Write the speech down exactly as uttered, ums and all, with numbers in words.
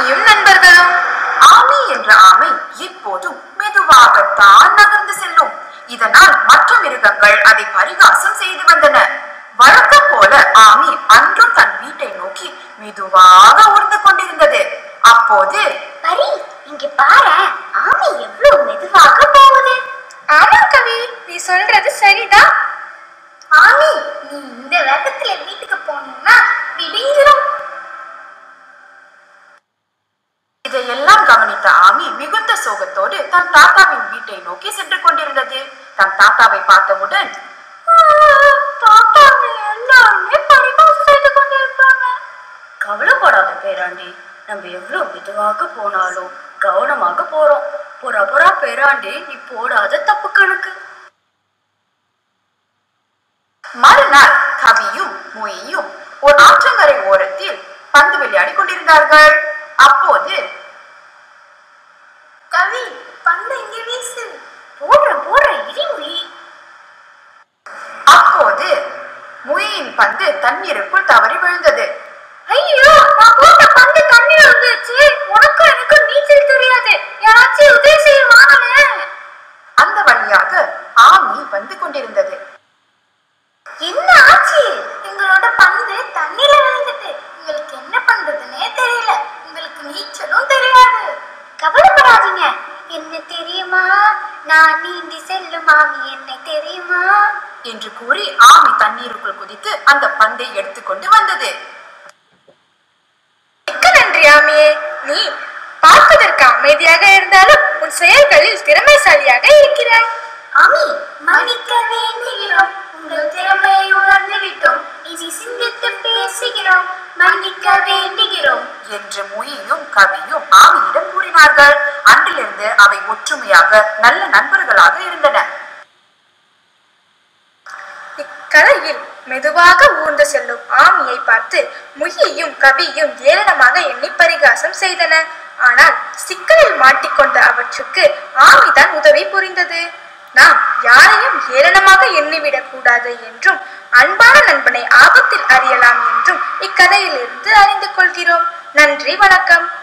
ஆமியும் நண்பர்களும். ஆமி என்ற ஆமை இப்போதும் மெதுவாகத்தான் நகர்ந்து செல்லும். இதனால் மற்ற மிருகங்கள் அதை பரிகாசம் செய்து வந்தன. வழக்கம் போல ஆமி அன்றும் தன் வீட்டை நோக்கி மெதுவாக ஊர்ந்து கொண்டிருந்தது. அப்போது, பரி, இங்க பாரு, ஆமி எவ்வளவு மெதுவாக போகுது. ஆமா கவி, நீ சொல்றது சரிதான். ஆமி, நீ இந்த வேகத்துல வீட்டுக்கு போனீங்கன்னா விடிஞ்சிரும். இதையெல்லாம் கவனித்த ஆமி மிகுந்த சோகத்தோடு தன் தாத்தாவின் வீட்டை நோக்கி சென்று கொண்டிருந்தது. தன் தாத்தாவை பார்த்தவுடன், தாத்தாவை எல்லாருமே பரிகாசம் செய்து கொண்டிருக்காங்க. கவலைப்படாத பேராண்டி, நம்ம எவ்வளவு மெதுவாக போனாலும் கவனமாக போறோம். புறா புறா பேராண்டி, நீ போடாத தப்பு கணக்கு. மறுநாள் கவியும் முயியும் ஒரு ஆற்றங்கரை ஓரத்தில் பந்து விளையாடி கொண்டிருந்தார்கள். அப்போது, கவி, பந்து இங்க வீசு. போடுற போடுற இடி முயி. அப்போது முயின் பந்து தண்ணீருக்குள் தவறி விழுந்தது. ஐயோ, நான் போட்ட பந்து தண்ணீர் வந்துச்சு. உனக்கும் எனக்கு நீச்சல் தெரியாது, யாராச்சும் உதவி செய்வாங்களே. அந்த வழியாக ஆமி வந்து கொண்டிருந்தது. என்ன ஆச்சு? எங்களோட பந்து தண்ணீர்ல விழுந்துட்டு உங்களுக்கு என்ன பண்றதுன்னே தெரியல. உங்களுக்கு நீச்சலும் தெரியாது. கவலைப்படாதீங்க. என்ன தெரியுமா, நான் நீந்தி செல்லும் ஆமி, என்னை தெரியுமா என்று கூறி ஆமி தண்ணீருக்குள் குதித்து அந்த பந்தை எடுத்துக்கொண்டு வந்தது. மிக்க நன்றி ஆமியே. நீ பார்ப்பதற்கு அமைதியாக இருந்தாலும் உன் செயல்களில் திறமைசாலியாக இருக்கிறாய். ஆமி, மன்னிக்க வேண்டுகிறோம். உங்கள் திறமையை உணர்ந்து விட்டோம். இனி சிந்தித்து பேசுகிறோம். மன்னிக்க வேண்டுகிறோம் என்று முயியும் கவியும் ஆமியிடம் கூறினார்கள். அன்றிலிருந்து அவை ஒற்றுமையாக நல்ல நண்பர்களாக இருந்தன. இக்கதையில் மெதுவாக ஊர்ந்து செல்லும் ஆமியை பார்த்து முயியும் கவியும் ஏளனமாக எண்ணி பரிகாசம் செய்தன. ஆனால் சிக்கலில் மாட்டிக்கொண்ட அவற்றுக்கு ஆமிதான் உதவி புரிந்தது. நாம் யாரையும் ஏளனமாக எண்ணிவிடக் கூடாது என்றும் அன்பான நண்பனை ஆபத்தில் அறியலாம் என்றும் இக்கதையிலிருந்து அறிந்து கொள்கிறோம். நன்றி, வணக்கம்.